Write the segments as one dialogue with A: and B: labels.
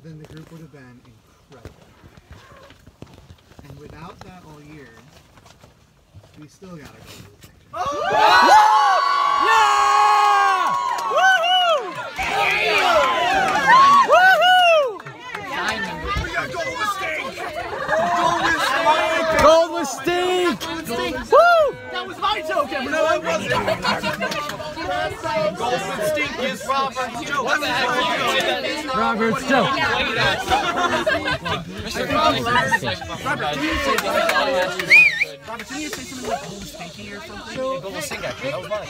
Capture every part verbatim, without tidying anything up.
A: then the group would have been incredible. And without that all year, we still gotta go to the section.
B: Oh! Yeah! Woohoo! Woohoo! We got gold with stink! Gold with stink! Gold with stink! Woo! That was my token! No, it wasn't! Gold with stink is Robert's joke! What the heck? Robert's joke! Mister Robert, Robert, do you say Robert, didn't you say something like gold stinky or something? So, gold with stink, actually. That was mine.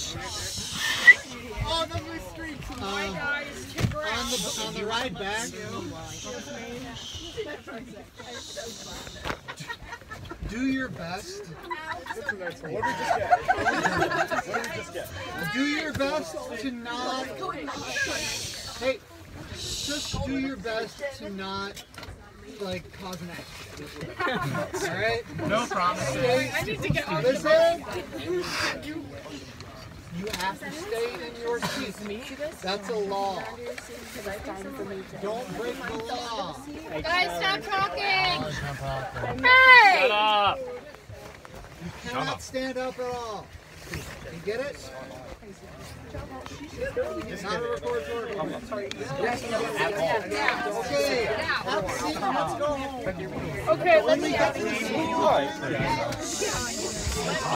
A: Oh, those were streaks. Um, on, the, on the ride back, do your best.
C: What did we just get? What did we just get?
A: Do your best to not. Hey, just do your best to not, like, cause an accident. Alright?
B: No promises.
A: I need to get listen. You have to stay in your seat. That's a law. Don't break the law.
D: Guys, stop talking!
B: Hey! Shut up!
A: You cannot stand up at all. You get it? It's not a record order. Okay. Have a seat. Let's go home.
D: Okay, let me
A: get to the seat.